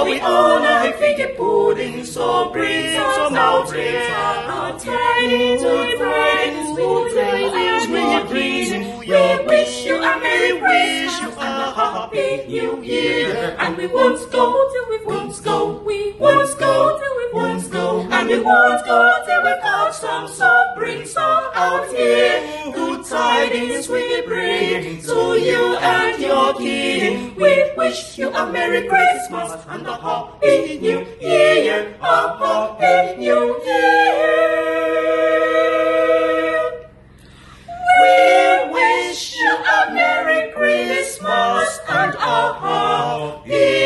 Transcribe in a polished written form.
we own a figgy pudding, so bring some out here. Our tidings we bring, good tidings we bring. We wish you a Merry Christmas and a Happy New Year. And we won't go till we won't go, we won't go till we won't go, and we won't go till we got some, so bring some out here. Good tidings we bring to you and your king. We wish you a Merry Christmas and a Happy New Year, a Happy New Year. We wish you a Merry Christmas and a Happy